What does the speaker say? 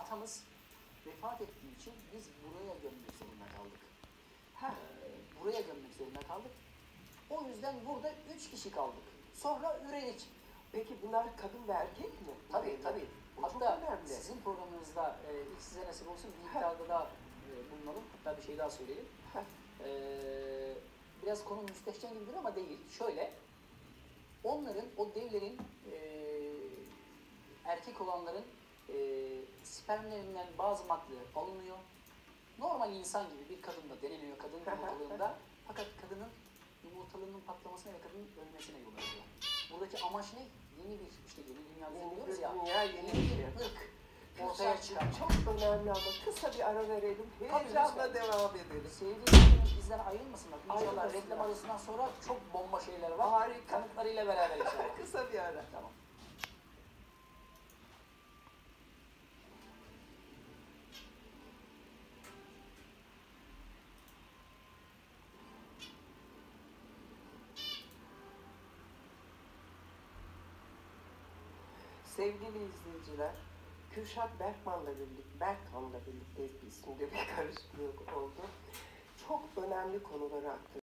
atamız vefat ettiği için biz buraya gömmek zorunda kaldık. Buraya gömmek zorunda kaldık. O yüzden burada 3 kişi kaldık. Sonra üredik. Peki bunlar kadın ve erkek mi? Tabii. Hatta Hatta sizin programınızda ilk size nasip olsun bir iddiada da bulunalım. Hatta bir şey daha söyleyelim. Biraz konu müstehcen gibidir ama değil. Şöyle, onların, o devlerin erkek olanların spermlerinden bazı maddeler alınıyor. Normal insan gibi bir kadın da deneniyor kadın yumurtalığında. Fakat kadının yumurtalığının patlamasına ve kadının ölmesine yol açıyor. Buradaki amaç ne? Yeni bir, işte yeni dünya diyoruz ya. Yeni bir ırk ortaya çıkarmak. Çok önemli ama kısa bir ara verelim. Heyecanla devam edelim. Sevdiğiniz bizden ayrılmasınlar. İnşallah Ayrılmasınlar. reklam arasından sonra çok bomba şeyler var. Harika. Kanıtlarıyla beraber inşallah. Kısa bir ara. Tamam. Sevgili izleyiciler, Kürşat Berkman'la birlikte bir isimde bir karışıklık oldu. Çok önemli konuları aktarıyor.